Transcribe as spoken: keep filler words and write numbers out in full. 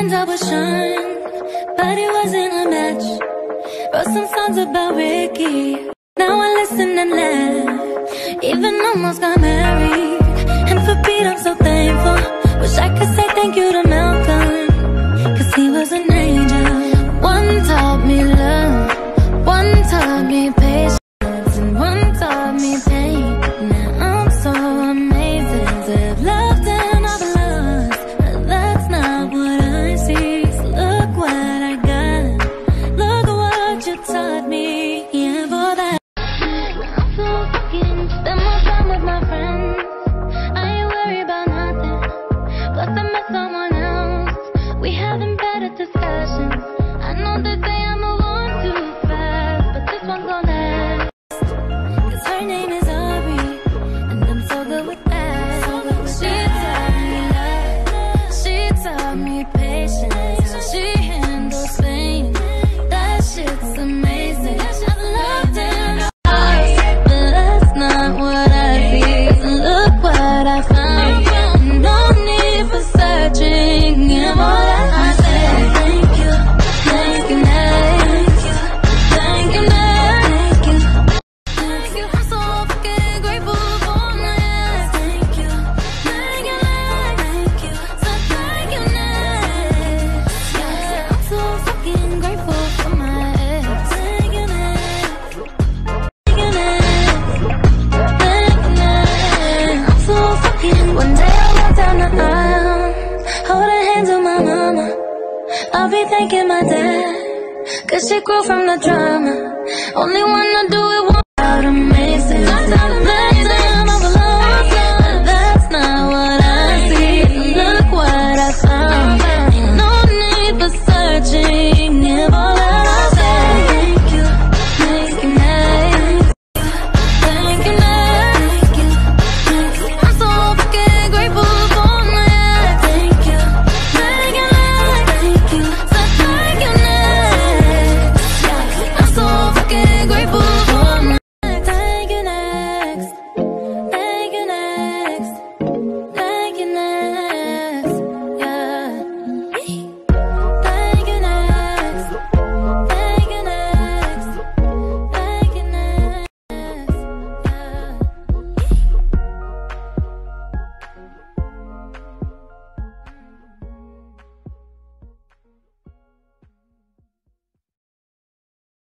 friends I was shunned, but it wasn't a match. Wrote some songs about Ricky, now I listen and laugh. Even almost got married, and for Pete I'm so thankful. Wish I could say thank you to Malcolm, cause he was an angel. One taught me love, one taught me patience, and one taught me pain. Now I'm so amazing to have loved and I've lost, but that's not what I see. So look what I got, look what you taught me. Yeah, for that I'm so fucking spend more time with my friends. I ain't worried about nothing, plus I met someone else. We having better discussions. I know that they I move on too fast, but this one's gonna last. Cause her name is Aubrey, and I'm so good with that. She taught me love, she taught me patience, how she handles pain. That shit's amazing. I've loved and lost, but that's not what I see. So look what I found, no need for searching. Yeah, boy, I say thank you, thank you, thank you, thank you, thank you, thank you. I'm so fucking grateful for my ex. Thank you, thank you, thank you, so thank you next. Yeah, I'm so fucking grateful for my ex. Thank you next, thank you next, thank you next. I'm so fucking. One day I walk down the aisle, holding hands with my mama. I'll be thanking my dad, cause she grew from the drama. Only wanna do it